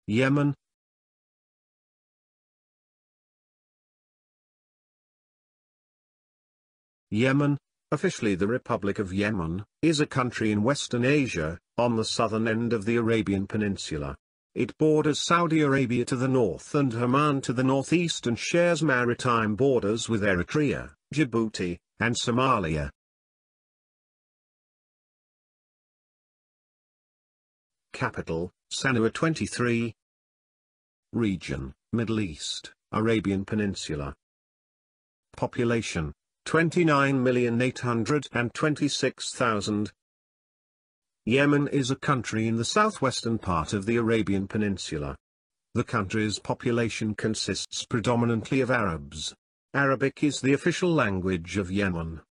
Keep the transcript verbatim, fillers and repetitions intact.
Yemen. Yemen, officially the Republic of Yemen, is a country in Western Asia, on the southern end of the Arabian Peninsula. It borders Saudi Arabia to the north and Oman to the northeast and shares maritime borders with Eritrea, Djibouti, and Somalia. Capital, Sanaa twenty-three. Region, Middle East, Arabian Peninsula. Population, twenty-nine million eight hundred twenty-six thousand. Yemen is a country in the southwestern part of the Arabian Peninsula. The country's population consists predominantly of Arabs. Arabic is the official language of Yemen.